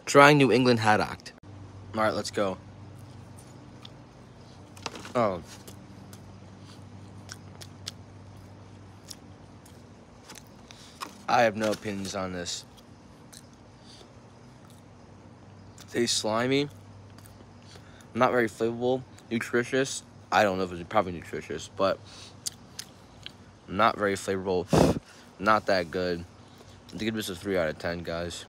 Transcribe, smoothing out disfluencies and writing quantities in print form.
Trying New England Haddock. Alright, let's go. Oh. I have no opinions on this. Tastes slimy. Not very flavorful. Nutritious. I don't know if it's probably nutritious, but not very flavorful. Not that good. I'm gonna give this a 3 out of 10, guys.